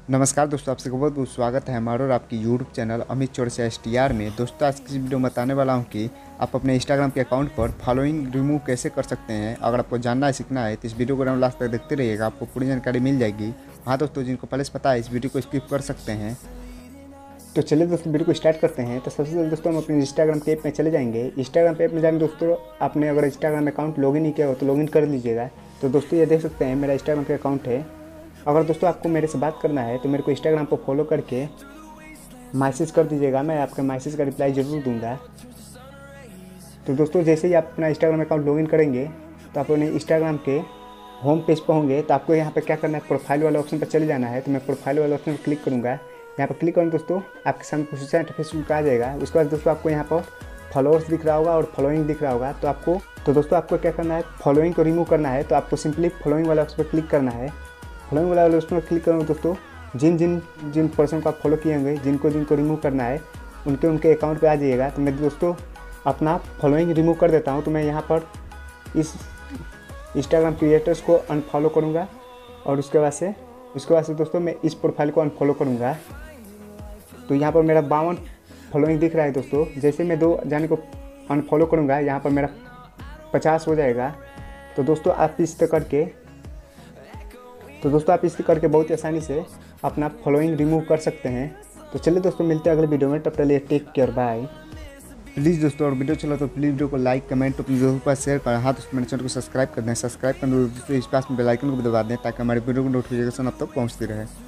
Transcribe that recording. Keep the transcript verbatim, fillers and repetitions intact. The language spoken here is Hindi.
नमस्कार दोस्तों, आप सबका बहुत बहुत स्वागत है हमारा और आपकी YouTube channel Amit Chaurasia S T R में। दोस्तों, आज की वीडियो में बताने वाला हूं कि आप अपने इंस्टाग्राम के अकाउंट पर फॉलोइंग रिमूव कैसे कर सकते हैं। अगर आपको जानना है, सीखना है तो इस वीडियो को लास्ट तक देखते रहिएगा, आपको पूरी जानकारी मिल जाएगी। हाँ दोस्तों, जिनको पहले से पता है इस वीडियो को स्किप कर सकते हैं। तो चलिए दोस्तों, वीडियो को स्टार्ट करते हैं। तो सबसे पहले दोस्तों हम अपने इंस्टाग्राम के ऐप में चले जाएंगे। इंस्टाग्राम पे ऐप में जाने दोस्तों, आपने अगर इंस्टाग्राम अकाउंट लॉगिन नहीं किया हो तो लॉगिन कर लीजिएगा। तो दोस्तों ये देख सकते हैं मेरा इंस्टाग्राम का अकाउंट है। अगर दोस्तों आपको मेरे से बात करना है तो मेरे को इंस्टाग्राम पर फॉलो करके मैसेज कर दीजिएगा, मैं आपके मैसेज का रिप्लाई ज़रूर दूंगा। तो दोस्तों जैसे ही आप अपना इंस्टाग्राम अकाउंट लॉगिन करेंगे तो आप अपने इंस्टाग्राम के होम पेज पर होंगे। तो आपको यहाँ पर क्या करना है, प्रोफाइल वाले ऑप्शन पर चले जाना है। तो मैं प्रोफाइल वाले ऑप्शन पर क्लिक करूँगा। यहाँ पर क्लिक करूँ दोस्तों, आपके सामने कुछ फेसबुक आ जाएगा। उसके बाद दोस्तों आपको यहाँ पर फॉलोअर्स दिख रहा होगा और फॉलोइंग दिख रहा होगा। तो आपको तो दोस्तों आपको क्या करना है, फॉलोइंग को रिमूव करना है। तो आपको सिंपली फॉलोइंग वाले ऑप्शन पर क्लिक करना है। फॉलोइंग वाला उस पर क्लिक करूँगा दोस्तों, जिन जिन जिन पर्सन को आप फॉलो किए होंगे, जिनको जिनको रिमूव करना है उनके उनके अकाउंट पे आ जाइएगा। तो मैं दोस्तों अपना फॉलोइंग रिमूव कर देता हूँ। तो मैं यहाँ पर इस इंस्टाग्राम क्रिएटर्स को अनफॉलो करूँगा और उसके बाद से उसके बाद से दोस्तों मैं इस प्रोफाइल को अनफॉलो करूँगा। तो यहाँ पर मेरा बावन फॉलोइंग दिख रहा है दोस्तों। जैसे मैं दो जाने को अनफॉलो करूँगा, यहाँ पर मेरा पचास हो जाएगा। तो दोस्तों आप इस तरह करके तो दोस्तों आप इस करके बहुत ही आसानी से अपना फॉलोइंग रिमूव कर सकते हैं। तो चलिए दोस्तों, मिलते हैं अगले वीडियो में। तब तक के लिए टेक केयर, बाय। प्लीज़ दोस्तों, और वीडियो चला तो प्लीज़ वीडियो को लाइक, कमेंट अपने दोस्तों के पास शेयर करें। हाँ दोस्तों, मेरे चैनल को सब्सक्राइब कर दें। सब्सक्राइब कर दो दोस्तों, इस पास में बेल आइकन को भी दबा दें ताकि हमारे वीडियो को नोटिफिकेशन अब तक पहुँचती रहे।